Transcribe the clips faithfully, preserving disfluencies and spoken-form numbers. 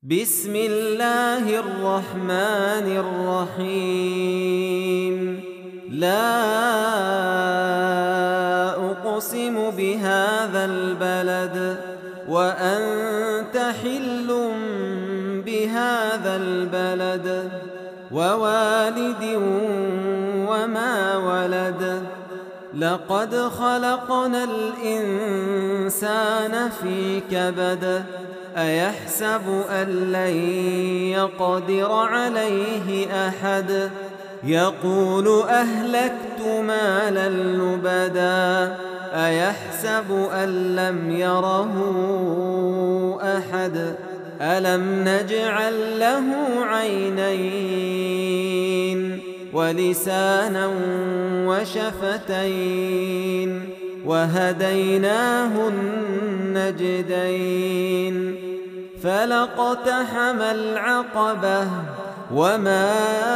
بسم الله الرحمن الرحيم. لا أقسم بهذا البلد وأنت حل بهذا البلد ووالد وما ولد. لقد خلقنا الإنسان في كبد. أيحسب أن لن يقدر عليه أحد. يقول أهلكت مالا لبدا. أيحسب أن لم يره أحد. ألم نجعل له عينين ولسانا وشفتين وهديناه النجدين. فلاقتحم العقبة وما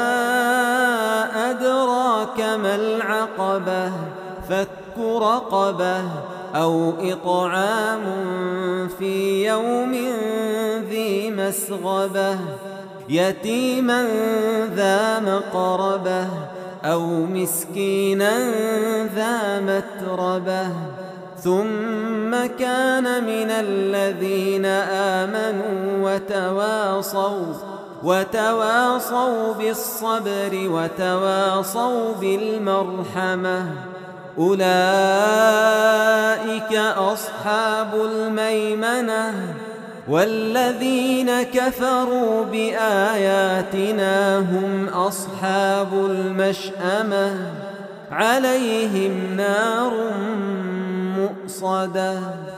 أدراك ما العقبة. فك رقبة أو إطعام في يوم ذي مسغبة. يتيما ذا مقربة أو مسكينا ذا متربة. ثم كان من الذين آمنوا وتواصوا وتواصوا بالصبر وتواصوا بالمرحمة. أولئك أصحاب الميمنة. والذين كفروا بآياتنا هم أصحاب المشأمة. عليهم نار مؤصدة.